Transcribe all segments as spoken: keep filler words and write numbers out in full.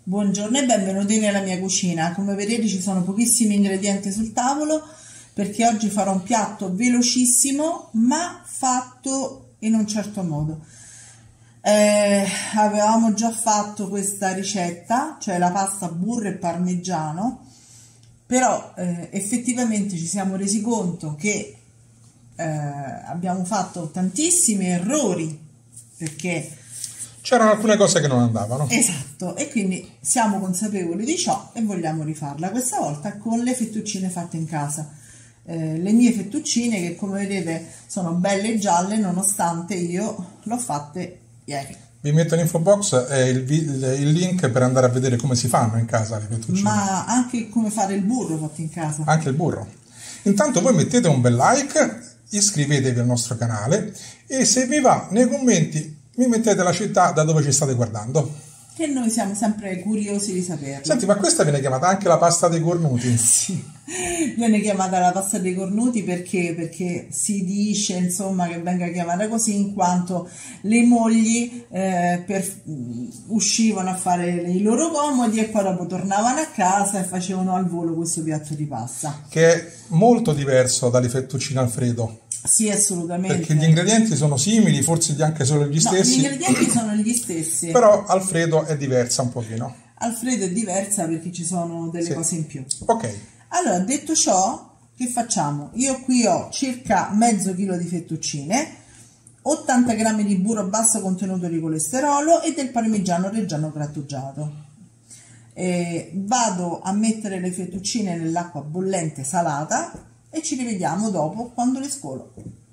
Buongiorno e benvenuti nella mia cucina. Come vedete ci sono pochissimi ingredienti sul tavolo perché oggi farò un piatto velocissimo ma fatto in un certo modo. Eh, avevamo già fatto questa ricetta, cioè la pasta burro e parmigiano, però eh, effettivamente ci siamo resi conto che eh, abbiamo fatto tantissimi errori perché c'erano alcune cose che non andavano. Esatto, e quindi siamo consapevoli di ciò e vogliamo rifarla, questa volta con le fettuccine fatte in casa. Eh, le mie fettuccine che come vedete sono belle gialle nonostante io l'ho fatte ieri. Vi metto in info box eh, il, il link per andare a vedere come si fanno in casa le fettuccine. Ma anche come fare il burro fatto in casa. Anche il burro. Intanto voi mettete un bel like, iscrivetevi al nostro canale e se vi va nei commenti mi mettete la città da dove ci state guardando. Che noi siamo sempre curiosi di saperlo. Senti, ma questa viene chiamata anche la pasta dei cornuti? Sì, viene chiamata la pasta dei cornuti perché, perché si dice insomma che venga chiamata così in quanto le mogli eh, per, uscivano a fare i loro comodi e poi dopo tornavano a casa e facevano al volo questo piatto di pasta. Che è molto diverso dalle fettuccine Alfredo. Sì, assolutamente. Perché gli ingredienti sono simili, forse anche solo gli stessi. No, gli ingredienti sono gli stessi. Però Alfredo è diversa un pochino. Alfredo è diversa perché ci sono delle sì. cose in più. Ok. Allora, detto ciò, che facciamo? Io qui ho circa mezzo chilo di fettuccine, ottanta grammi di burro a basso contenuto di colesterolo e del parmigiano reggiano grattugiato. E vado a mettere le fettuccine nell'acqua bollente salata e ci rivediamo dopo quando le scolo.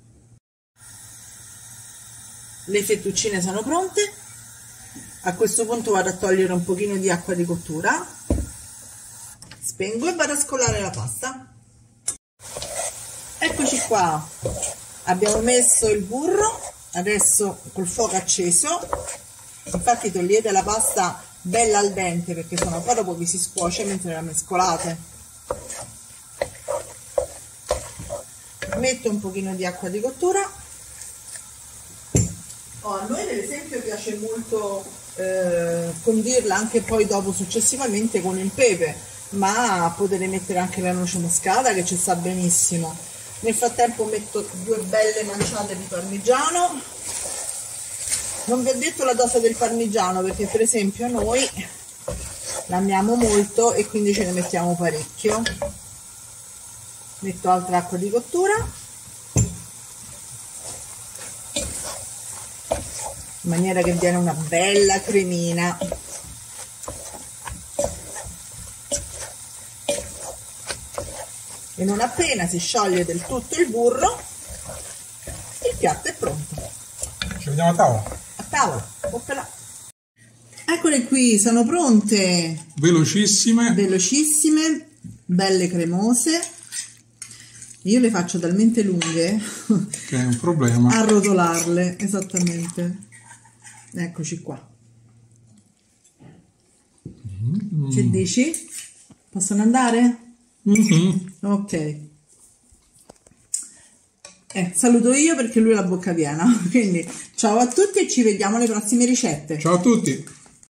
Le fettuccine sono pronte. A questo punto vado a togliere un pochino di acqua di cottura, spengo e vado a scolare la pasta. Eccoci qua, abbiamo messo il burro, adesso col fuoco acceso, infatti togliete la pasta bella al dente perché sennò poi dopo vi si scuoce mentre la mescolate. Metto un pochino di acqua di cottura. Oh, a noi ad esempio piace molto eh, condirla anche poi dopo successivamente con il pepe, ma potete mettere anche la noce moscata che ci sta benissimo. Nel frattempo metto due belle manciate di parmigiano. Non vi ho detto la dose del parmigiano perché per esempio noi l'amiamo molto e quindi ce ne mettiamo parecchio. Metto altra acqua di cottura, in maniera che viene una bella cremina. E non appena si scioglie del tutto il burro, il piatto è pronto. Ci vediamo a tavola. A tavola, oppela. Eccole qui, sono pronte. Velocissime. Velocissime, belle cremose. Io le faccio talmente lunghe che è un problema a rotolarle, esattamente. Eccoci qua. Mm. Che dici? Possono andare? Mm-hmm. Ok. Eh, saluto io perché lui ha la bocca piena. Quindi ciao a tutti e ci vediamo alle prossime ricette. Ciao a tutti.